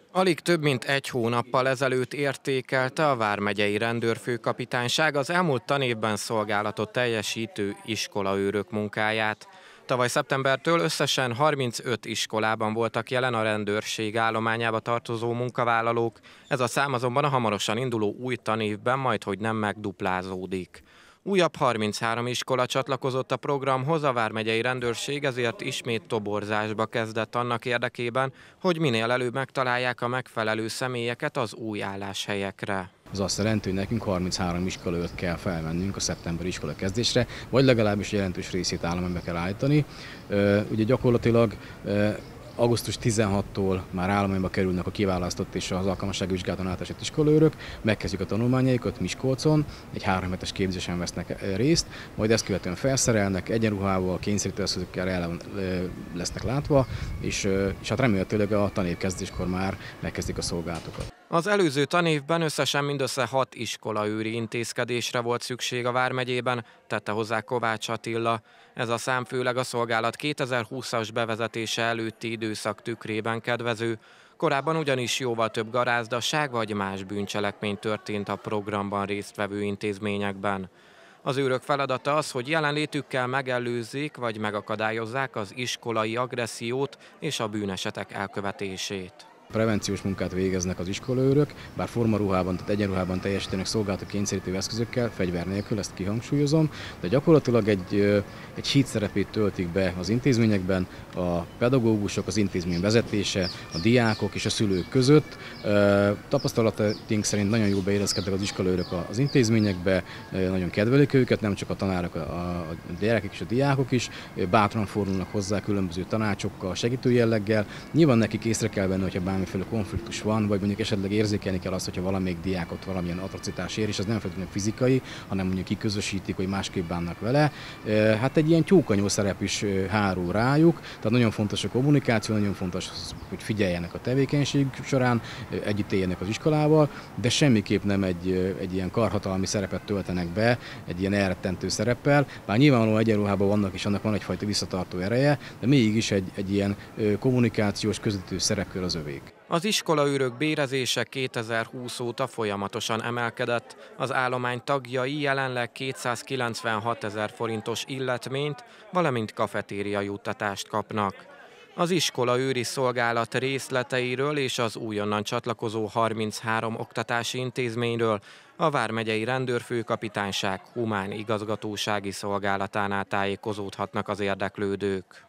Alig több mint egy hónappal ezelőtt értékelte a vármegyei rendőrfőkapitányság az elmúlt tanévben szolgálatot teljesítő iskolaőrök munkáját. Tavaly szeptembertől összesen 35 iskolában voltak jelen a rendőrség állományába tartozó munkavállalók, ez a szám azonban a hamarosan induló új tanévben majdhogy nem megduplázódik. Újabb 33 iskola csatlakozott a programhoz, a vármegyei rendőrség ezért ismét toborzásba kezdett annak érdekében, hogy minél előbb megtalálják a megfelelő személyeket az új álláshelyekre. Az azt jelenti, hogy nekünk 33 iskola előtt kell felmennünk a szeptemberi iskola kezdésre, vagy legalábbis jelentős részét állományba kell állítani. Ugye gyakorlatilag augusztus 16-tól már állományba kerülnek a kiválasztott és az alkalmassági vizsgálaton átesett iskolaőrök, megkezdjük a tanulmányaikat Miskolcon, egy 3 hetes képzésen vesznek részt, majd ezt követően felszerelnek, egyenruhával, kényszerítő eszközökkel el lesznek látva, és hát remélhetőleg a tanévkezdéskor már megkezdik a szolgálatokat. Az előző tanévben összesen mindössze 6 iskolaőri intézkedésre volt szükség a vármegyében, tette hozzá Kovács Attila. Ez a szám főleg a szolgálat 2020-as bevezetése előtti időszak tükrében kedvező. Korábban ugyanis jóval több garázdaság vagy más bűncselekmény történt a programban résztvevő intézményekben. Az őrök feladata az, hogy jelenlétükkel megelőzzék vagy megakadályozzák az iskolai agressziót és a bűnesetek elkövetését. Prevenciós munkát végeznek az iskolaőrök, bár formaruhában, tehát egyenruhában teljesítenek szolgálatot kényszerítő eszközökkel, fegyver nélkül, ezt kihangsúlyozom, de gyakorlatilag egy híd szerepét töltik be az intézményekben a pedagógusok, az intézmény vezetése, a diákok és a szülők között. Tapasztalataink szerint nagyon jól beilleszkedtek az iskolaőrök az intézményekbe, nagyon kedvelik őket, nem csak a tanárok, a gyerekek és a diákok is, bátran fordulnak hozzá különböző tanácsokkal, segítő jelleggel. Nyilván nekik észre kell venni, hogyha bármiféle konfliktus van, vagy mondjuk esetleg érzékelni kell azt, hogyha valamelyik diákot valamilyen atrocitás ér, és az nem feltétlenül fizikai, hanem mondjuk kiközösítik, hogy másképp bánnak vele. Hát egy ilyen tyúkanyó szerep is hárul rájuk, tehát nagyon fontos a kommunikáció, nagyon fontos, hogy figyeljenek a tevékenységük során, együtt éljenek az iskolával, de semmiképp nem egy ilyen karhatalmi szerepet töltenek be, egy ilyen elrettentő szereppel, bár nyilvánvalóan egyenruhában vannak, és annak van egyfajta visszatartó ereje, de mégis egy ilyen kommunikációs közvetítő szerepkör az övék. Az iskolaőrök bérezése 2020 óta folyamatosan emelkedett, az állomány tagjai jelenleg 296 000 forintos illetményt, valamint kafetéria juttatást kapnak. Az iskolaőri szolgálat részleteiről és az újonnan csatlakozó 33 oktatási intézményről a vármegyei rendőrfőkapitányság humán igazgatósági szolgálatánál tájékozódhatnak az érdeklődők.